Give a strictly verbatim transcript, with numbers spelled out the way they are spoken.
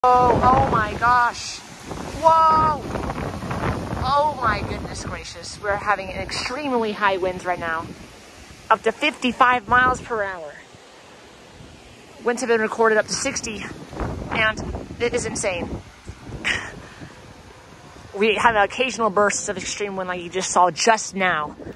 Oh, oh my gosh. Whoa. Oh my goodness gracious. We're having extremely high winds right now. Up to fifty-five miles per hour. Winds have been recorded up to sixty, and it is insane. We have occasional bursts of extreme wind like you just saw just now.